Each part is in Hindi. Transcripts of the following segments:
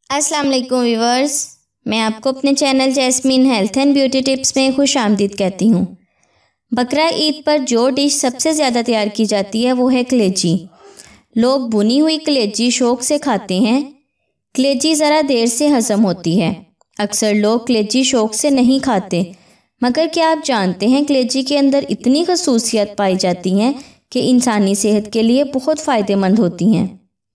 अस्सलाम वालेकुम व्यूवर्स, मैं आपको अपने channel Jasmine health and beauty tips में खुश आमदीद कहती हूँ। बकरा ईद पर जो डिश सबसे ज़्यादा तैयार की जाती है वो है कलेजी। लोग भुनी हुई कलेजी शौक़ से खाते हैं। कलेजी ज़रा देर से हज़म होती है। अक्सर लोग कलेजी शौक़ से नहीं खाते, मगर क्या आप जानते हैं कलेजी के अंदर इतनी खसूसियत पाई जाती हैं कि इंसानी सेहत के लिए बहुत फ़ायदेमंद होती हैं।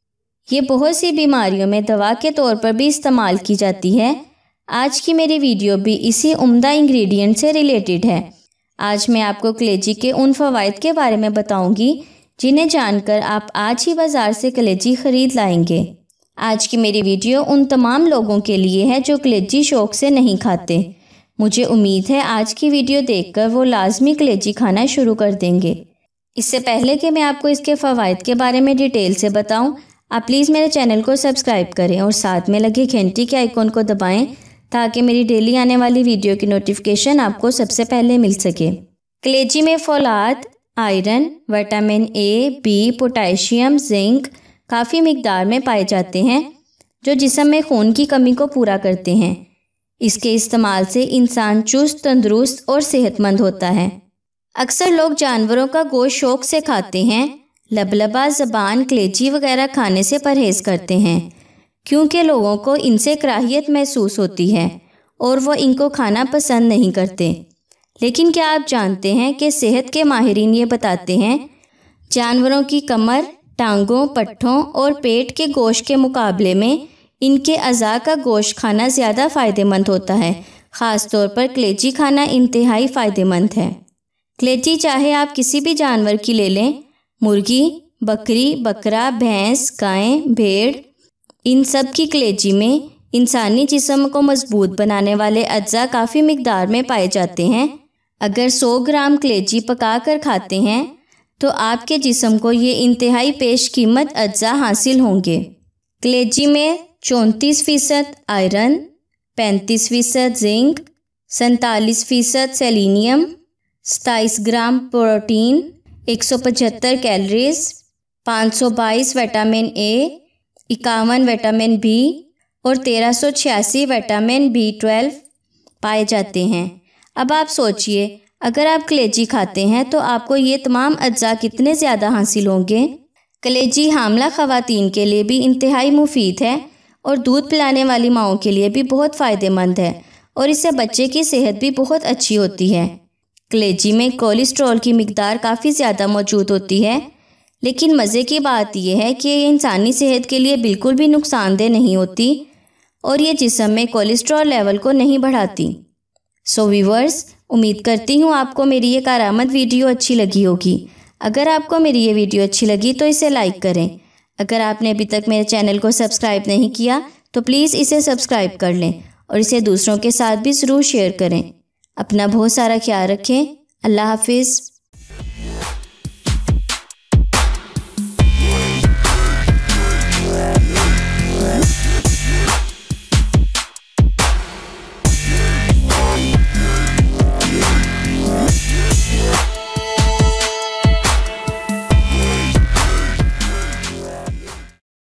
ये बहुत सी बीमारियों में दवा के तौर पर भी इस्तेमाल की जाती है। आज की मेरी वीडियो भी इसी उम्दा इंग्रेडिएंट से रिलेटेड है। आज मैं आपको कलेजी के उन फ़वाइद के बारे में बताऊंगी जिन्हें जानकर आप आज ही बाज़ार से कलेजी ख़रीद लाएंगे। आज की मेरी वीडियो उन तमाम लोगों के लिए है जो कलेजी शौक़ से नहीं खाते। मुझे उम्मीद है आज की वीडियो देखकर वो लाजमी कलेजी खाना शुरू कर देंगे। इससे पहले कि मैं आपको इसके फ़वाइद के बारे में डिटेल से बताऊं, आप प्लीज़ मेरे चैनल को सब्सक्राइब करें और साथ में लगे घंटी के आइकॉन को दबाएं ताकि मेरी डेली आने वाली वीडियो की नोटिफिकेशन आपको सबसे पहले मिल सके। कलेजी में फौलाद, iron, vitamin A, B, potassium, zinc काफ़ी मिकदार में पाए जाते हैं जो जिस्म में खून की कमी को पूरा करते हैं। इसके इस्तेमाल से इंसान चुस्त, तंदुरुस्त और सेहतमंद होता है। अक्सर लोग जानवरों का गोश्त शौक़ से खाते हैं। लबलबा, ज़बान, कलेजी वगैरह खाने से परहेज़ करते हैं क्योंकि लोगों को इनसे कराहियत महसूस होती है और वो इनको खाना पसंद नहीं करते। लेकिन क्या आप जानते हैं कि सेहत के माहिरीन ये बताते हैं जानवरों की कमर, टांगों, पट्ठों और पेट के गोश्त के मुकाबले में इनके अज़ा का गोश्त खाना ज़्यादा फ़ायदेमंद होता है। ख़ास तौर पर कलेजी खाना इंतहाई फ़ायदेमंद है। कलेजी चाहे आप किसी भी जानवर की ले लें, मुर्गी, बकरी, बकरा, भैंस, गाय, भेड़, इन सब की कलेजी में इंसानी जिस्म को मजबूत बनाने वाले अज्जा काफ़ी मिकदार में पाए जाते हैं। अगर 100 ग्राम कलेजी पका कर खाते हैं तो आपके जिस्म को ये इंतहाई पेश कीमत अज्जा हासिल होंगे। कलेजी में 34% iron, 35% zinc, 47% selenium, 27 gram protein, 175 calories, 522 vitamin A, 51 vitamin B और 1386 विटामिन B12 पाए जाते हैं। अब आप सोचिए, अगर आप कलेजी खाते हैं तो आपको ये तमाम अज्जा कितने ज़्यादा हासिल होंगे। कलेजी हामला ख़वातीन के लिए भी इंतहाई मुफीद है और दूध पिलाने वाली माओं के लिए भी बहुत फ़ायदेमंद है और इससे बच्चे की सेहत भी बहुत अच्छी होती है। कलेजी में कोलेस्ट्रॉल की मिकदार काफ़ी ज़्यादा मौजूद होती है, लेकिन मज़े की बात यह है कि ये इंसानी सेहत के लिए बिल्कुल भी नुकसानदेह नहीं होती और ये जिस्म में कोलेस्ट्रॉल लेवल को नहीं बढ़ाती। सो व्यूअर्स, उम्मीद करती हूँ आपको मेरी ये कारआमद वीडियो अच्छी लगी होगी। अगर आपको मेरी ये वीडियो अच्छी लगी तो इसे लाइक करें। अगर आपने अभी तक मेरे चैनल को सब्सक्राइब नहीं किया तो प्लीज़ इसे सब्सक्राइब कर लें और इसे दूसरों के साथ भी ज़रूर शेयर करें। अपना बहुत सारा ख्याल रखें। अल्लाह हाफिज़।